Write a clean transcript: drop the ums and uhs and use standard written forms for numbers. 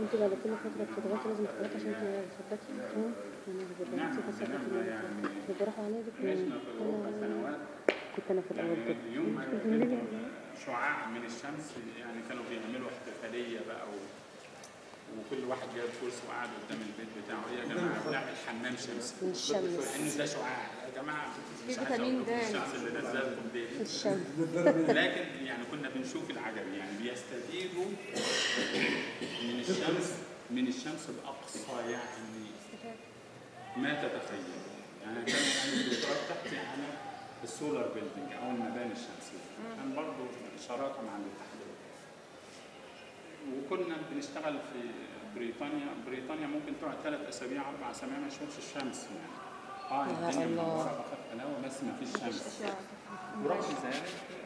انت بعد كل فترة بتضغطي لازم تضغطي عشان تثبتي التون. انا بضغطي بثبت اللي بروحوا عليا عشنا في الغرفة سنوات. كنت انا في الاول كده يوم ما جبتوا شعاع من الشمس يعني كانوا بيعملوا احتفالية بقى وكل واحد جاب كرسي وقعد قدام البيت بتاعه. يا جماعة بنعمل حمام شمس من الشمس لأن ده شعاع. يا جماعة في فيتامين د الشمس اللي نزلكم دي الشمس. لكن يعني كنا بنشوف العجب يعني بيستفيدوا من الشمس بأقصى يعني ما تتخيل. يعني كان الدكتوراه بتاعتي على السولار بيلدينج أو المباني الشمسية. كان برضه شراكة مع الاتحاد. وكنا بنشتغل في بريطانيا ممكن تقعد 3 أسابيع 4 أسابيع ما تشوفش الشمس يعني. الدنيا منورة بخط الهواء بس ما فيش شمس. ورغم ذلك